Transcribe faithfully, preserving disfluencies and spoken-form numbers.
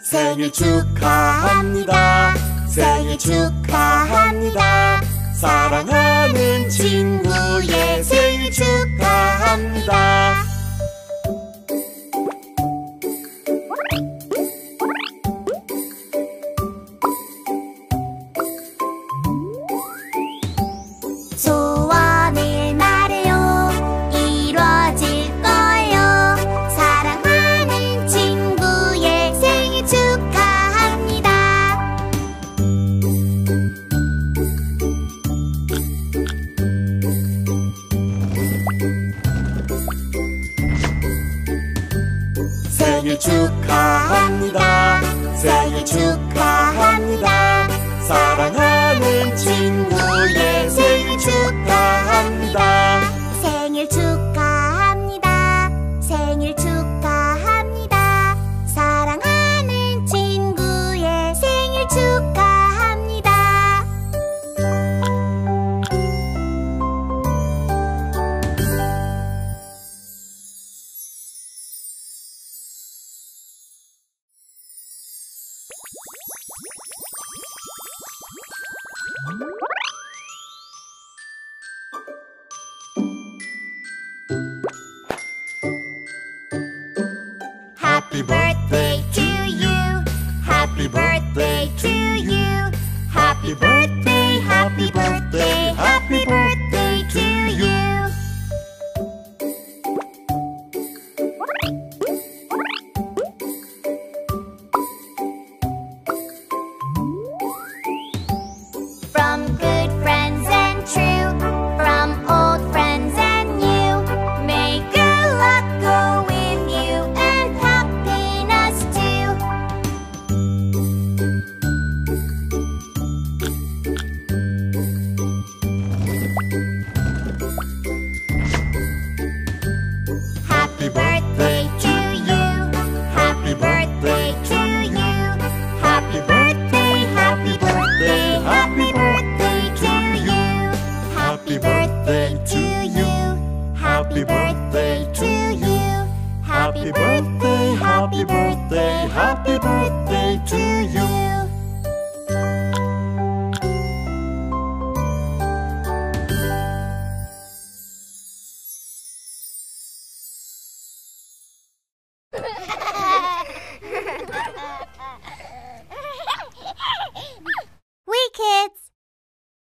생일 축하합니다. 생일 축하합니다. 사랑하는 친구의 생일 축하합니다. 소원을 말해요. 이루어질 거예요. 사랑하는 친구의 생일 축하합니다. 생일 축하합니다. 생일 축하합니다. 사랑하는 친구의 생일 축하합니다. 생일 축하합니다. 생일 축하합니다. 사랑하는 친구의 생일 축하합니다. Happy birthday to you. Happy birthday to you. Happy birthday, happy birthday, happy birthday to you. From good friends and true, from old friends and new, may good luck go with you and happiness too. Happy birthday to you. Happy birthday to you. Happy birthday, happy birthday, happy birthday to you. Happy birthday to you. Happy birthday to you. Happy birthday, happy birthday, happy birthday to you.